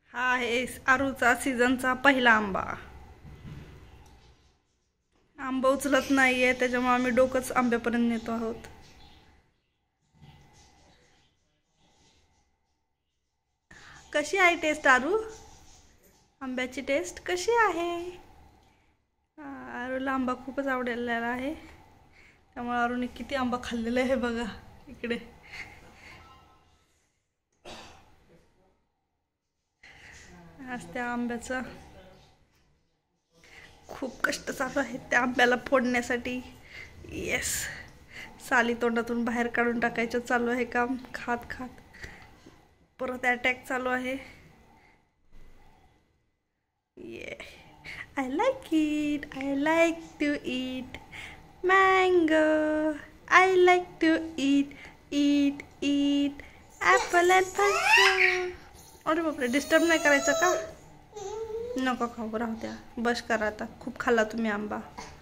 हा आहे आरूचा सीझनचा पहिला आंबा. आंबा उचलत नाहीये त्याच्यामुळे आम्ही डोकंच आंब्यापर्यंत नेतो आहोत. कशी आहे टेस्ट आरू? आंब्याची टेस्ट कशी आहे? आरूला आंबा खूपच आवडलेला आहे त्यामुळे आरूने किती आंबा खाल्लेला आहे बघा. इकडे आज त्या आंब्याचा खूप कष्ट चालू आहे त्या आंब्याला फोडण्यासाठी. येस, साली तोंडातून बाहेर काढून टाकायचं चालू आहे काम. खात खात परत अटॅक चालू आहे. Yeah I like it, I like to eat mango, I like to eat eat eat apple and फल. अरे बापरे, डिस्टर्ब नाही करायचं का? नको खाऊ, राहू द्या. बस करा आता, खूप खाल्ला तुम्ही आंबा.